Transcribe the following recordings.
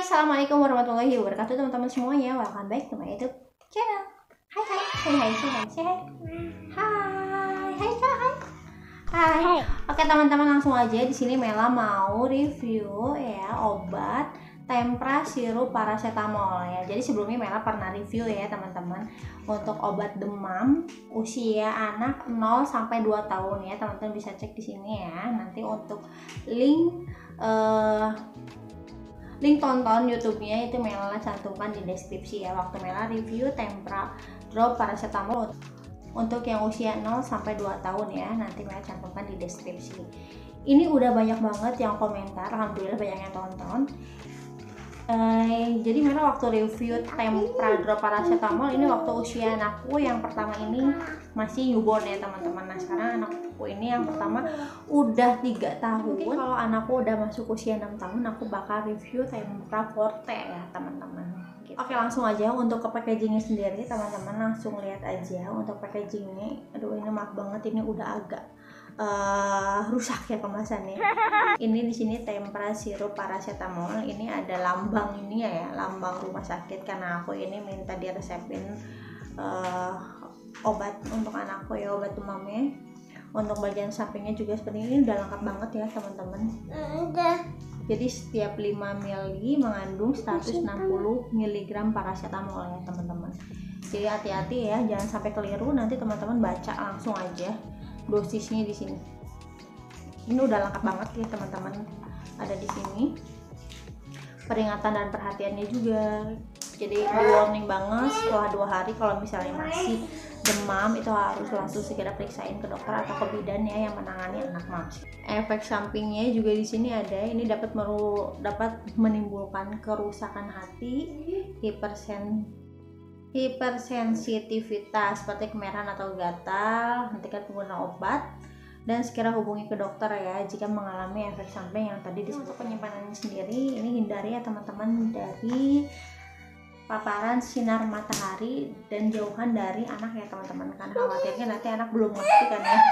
Assalamualaikum warahmatullahi wabarakatuh teman-teman semuanya. Welcome back to my YouTube channel. Hai hai, hai hai, hai hai, hai hai, hai hai, hai. Oke teman-teman, langsung aja di sini Mela mau review ya obat Tempra sirup paracetamol ya. Jadi sebelumnya Mela pernah review ya teman-teman untuk obat demam usia anak 0 sampai 2 tahun ya. Teman-teman bisa cek di sini ya. Nanti untuk link tonton YouTube-nya itu Mela cantumkan di deskripsi ya. Waktu Mela review Tempra drop paracetamol untuk yang usia 0 sampai 2 tahun ya. Nanti Mela cantumkan di deskripsi. Ini udah banyak banget yang komentar, alhamdulillah banyak yang tonton. Jadi Mela waktu review Tempra drop paracetamol ini waktu usia anakku yang pertama ini masih newborn ya teman-teman. Nah sekarang anakku ini yang pertama udah 3 tahun. Kalau anakku udah masuk usia 6 tahun aku bakal review Tempra Forte ya teman-teman gitu. Oke, langsung aja untuk ke packagingnya sendiri teman-teman, langsung lihat aja untuk packagingnya. Aduh ini maaf banget, ini udah agak rusak ya kemasannya. Ini di sini Tempra sirup paracetamol. Ini ada lambang ini ya, lambang rumah sakit karena aku ini minta diresepin obat untuk anakku ya, obat demamnya. Untuk bagian sampingnya juga seperti ini, udah lengkap banget ya teman-teman. Jadi setiap 5 ml mengandung 160 mg paracetamol ya teman-teman. Jadi hati-hati ya, jangan sampai keliru, nanti teman-teman baca langsung aja dosisnya di sini. Ini udah lengkap banget ya teman-teman. Ada di sini peringatan dan perhatiannya juga. Jadi di warning banget setelah 2 hari kalau misalnya masih demam itu harus langsung segera periksain ke dokter atau ke bidan ya yang menangani anak mas. Efek sampingnya juga di sini ada. Ini dapat menimbulkan kerusakan hati, hipersensitivitas seperti kemerahan atau gatal. Hentikan penggunaan obat dan segera hubungi ke dokter ya jika mengalami efek samping yang tadi disebut. Penyimpanannya sendiri ini hindari ya teman-teman dari paparan sinar matahari dan jauhan dari anak ya teman-teman, karena khawatirnya nanti anak belum ngerti kan ya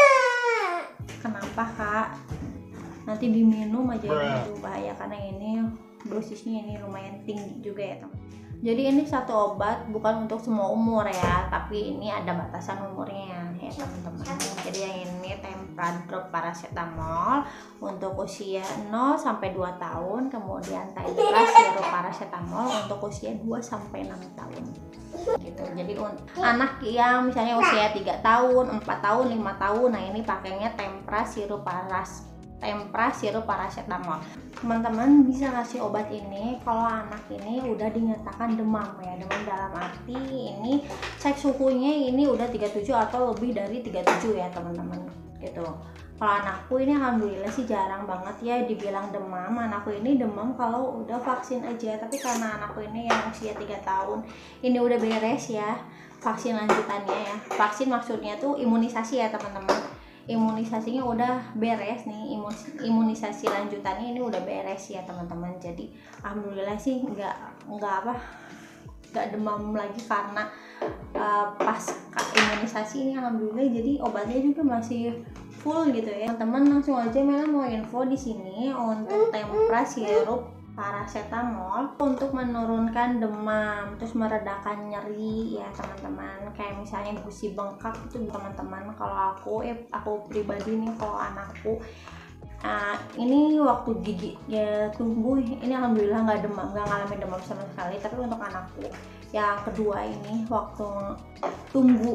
kenapa kak, nanti diminum aja itu bahaya karena ini dosisnya ini lumayan tinggi juga ya teman. Jadi ini satu obat bukan untuk semua umur ya, tapi ini ada batasan umurnya ya teman-teman. Jadi yang ini Tempra drop paracetamol untuk usia 0 sampai 2 tahun, kemudian Tempra sirup paracetamol untuk usia 2 sampai 6 tahun. Gitu. Jadi anak yang misalnya usia 3 tahun, 4 tahun, 5 tahun, nah ini pakainya Tempra sirup paracetamol. Teman-teman bisa kasih obat ini kalau anak ini udah dinyatakan demam ya. Demam dalam arti ini cek suhunya ini udah 37 atau lebih dari 37 ya teman-teman gitu. Kalau anakku ini alhamdulillah sih jarang banget ya dibilang demam. Anakku ini demam kalau udah vaksin aja, tapi karena anakku ini yang usia 3 tahun ini udah beres ya vaksin lanjutannya ya. Vaksin maksudnya tuh imunisasi ya teman-teman. Imunisasinya udah beres nih, imunisasi lanjutannya ini udah beres ya teman-teman. Jadi alhamdulillah sih nggak demam lagi karena pas imunisasi ini alhamdulillah. Jadi obatnya juga masih full gitu ya teman-teman. Langsung aja Mela mau info di sini untuk Tempra sirup paracetamol untuk menurunkan demam, terus meredakan nyeri ya teman-teman. Kayak misalnya gusi bengkak itu teman-teman. Kalau aku pribadi nih, kalau anakku ini waktu gigi ya tumbuh ini alhamdulillah nggak ngalamin demam sama sekali. Tapi untuk anakku yang kedua ini waktu tumbuh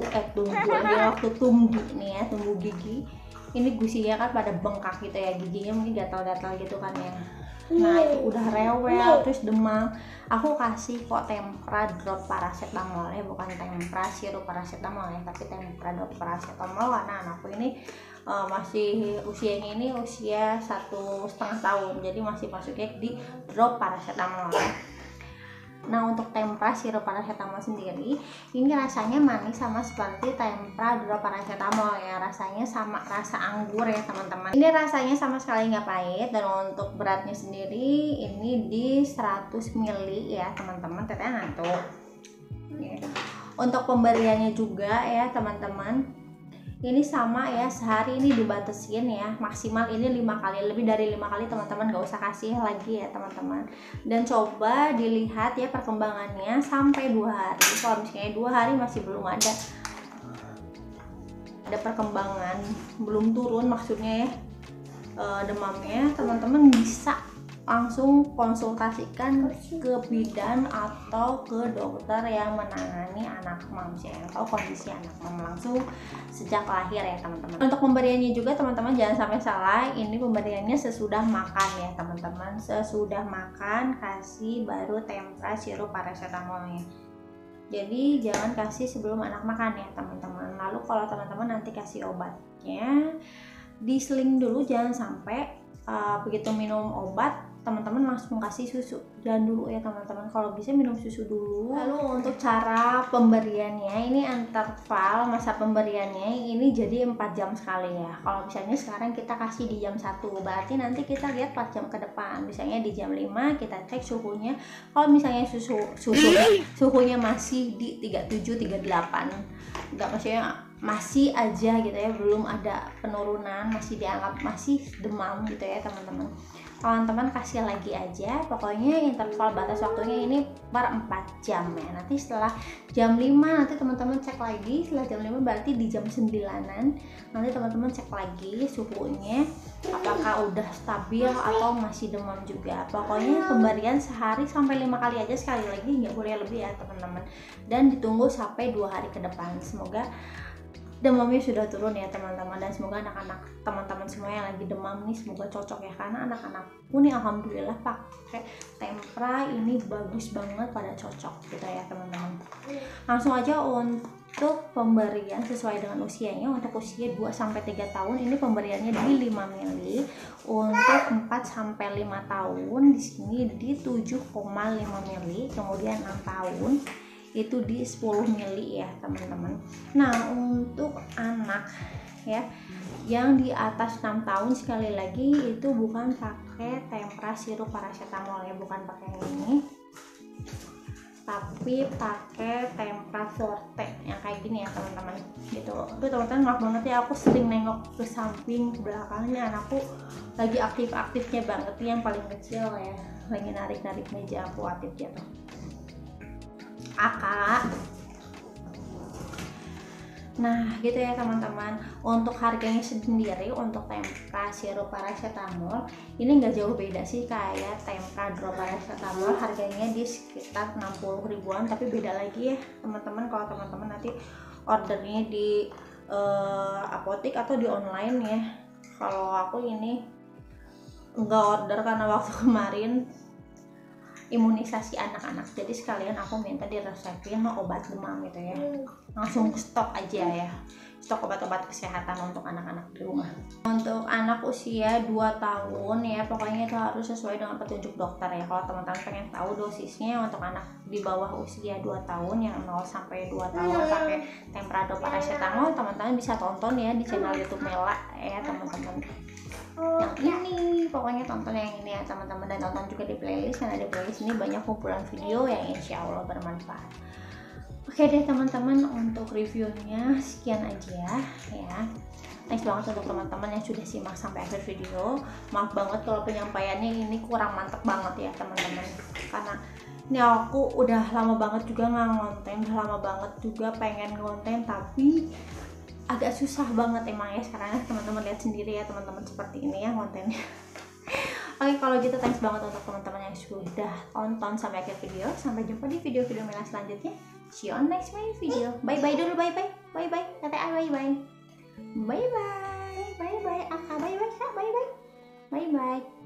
nih ya, tumbuh gigi ini gusinya kan pada bengkak gitu ya, giginya mungkin gatal-gatal gitu kan ya. Nah itu udah rewel terus demam, aku kasih kok Tempra drop paracetamol ya, bukan Tempra sirup paracetamol ya, tapi Tempra drop paracetamol karena anakku ini masih usianya ini usia 1,5 tahun, jadi masih masuknya di drop paracetamol ya. Nah untuk Tempra sirup paracetamol sendiri ini rasanya manis sama seperti Tempra drop paracetamol ya, rasanya sama rasa anggur ya teman-teman. Ini rasanya sama sekali nggak pahit, dan untuk beratnya sendiri ini di 100 ml ya teman-teman. Teteh ngantuk ya. Untuk pemberiannya juga ya teman-teman, Ini sama ya, sehari ini dibatasin ya, maksimal ini 5 kali, lebih dari 5 kali teman-teman gak usah kasih lagi ya teman-teman. Dan coba dilihat ya perkembangannya sampai 2 hari. Kalau misalnya 2 hari masih belum ada perkembangan, belum turun maksudnya ya demamnya, teman-teman bisa langsung konsultasikan ke bidan atau ke dokter yang menangani anak mams ya, atau kondisi anak mams langsung sejak lahir ya teman-teman. Untuk pemberiannya juga teman-teman jangan sampai salah, ini pemberiannya sesudah makan ya teman-teman, sesudah makan kasih baru tempra sirup paracetamolnya. Jadi jangan kasih sebelum anak makan ya teman-teman. Lalu kalau teman-teman nanti kasih obatnya, diseling dulu, jangan sampai begitu minum obat teman-teman langsung kasih susu. Jangan dulu ya teman-teman, kalau bisa minum susu dulu. Lalu untuk cara pemberiannya, ini interval masa pemberiannya ini jadi 4 jam sekali ya. Kalau misalnya sekarang kita kasih di jam 1, berarti nanti kita lihat 4 jam ke depan. Misalnya di jam 5 kita cek suhunya. Kalau misalnya suhunya masih di 37 38, enggak, maksudnya masih aja gitu ya, belum ada penurunan, masih dianggap masih demam gitu ya teman-teman, teman-teman kasih lagi aja. Pokoknya interval batas waktunya ini per 4 jam ya. Nanti setelah jam 5 nanti teman-teman cek lagi, setelah jam 5 berarti di jam 9-an nanti teman-teman cek lagi suhunya apakah udah stabil atau masih demam juga. Pokoknya pemberian sehari sampai 5 kali aja, sekali lagi nggak boleh lebih ya teman-teman, dan ditunggu sampai 2 hari ke depan. Semoga demamnya sudah turun ya teman-teman, dan semoga anak-anak teman-teman semua yang lagi demam nih semoga cocok ya, karena anak-anakku nih alhamdulillah pakai tempra ini bagus banget, pada cocok gitu ya teman-teman. Langsung aja untuk pemberian sesuai dengan usianya. Untuk usia 2-3 tahun ini pemberiannya di 5 ml, untuk 4-5 tahun di sini di 7,5 ml, kemudian 6 tahun itu di 10 mili ya teman-teman. Nah untuk anak ya yang di atas 6 tahun, sekali lagi itu bukan pakai tempra sirup paracetamol ya, bukan pakai ini, tapi pakai tempra forte yang kayak gini ya teman-teman gitu. Itu teman-teman maaf banget ya, aku sering nengok ke samping ke belakangnya, anakku lagi aktif-aktifnya banget, yang paling kecil ya lagi narik-narik meja aku aktif jatuh. Akak. Nah gitu ya teman-teman. Untuk harganya sendiri untuk tempra sirup paracetamol ini nggak jauh beda sih kayak tempra drop paracetamol, harganya di sekitar 60 ribuan, tapi beda lagi ya teman-teman kalau teman-teman nanti ordernya di apotek atau di online ya. Kalau aku ini nggak order karena waktu kemarin imunisasi anak-anak, jadi sekalian aku minta diresepin obat demam gitu ya, langsung stok aja ya, stok obat-obat kesehatan untuk anak-anak di rumah. Untuk anak usia 2 tahun ya pokoknya itu harus sesuai dengan petunjuk dokter ya. Kalau teman-teman pengen tahu dosisnya untuk anak di bawah usia 2 tahun yang 0-2 tahun pakai tempra drop paracetamol, teman-teman bisa tonton ya di channel YouTube Mela ya teman-teman. Yang ini pokoknya tonton yang ini ya teman-teman, dan tonton juga di playlist, karena di playlist ini banyak kumpulan video yang insya Allah bermanfaat. Oke deh teman-teman, untuk reviewnya sekian aja ya. Thanks banget untuk teman-teman yang sudah simak sampai akhir video. Maaf banget kalau penyampaiannya ini kurang mantep banget ya teman-teman, karena ini aku udah lama banget juga nggak ngonten, udah lama banget juga pengen ngonten, tapi agak susah banget emang ya sekarang. Teman-teman lihat sendiri ya teman-teman, seperti ini ya kontennya. Oke kalau gitu thanks banget untuk teman-teman yang sudah tonton sampai akhir video. Sampai jumpa di video-video Mela selanjutnya. See you on next video. Bye bye dulu, bye bye, bye bye, kata bye bye, bye bye, bye bye, Aka, bye bye, Kak, bye bye, bye bye.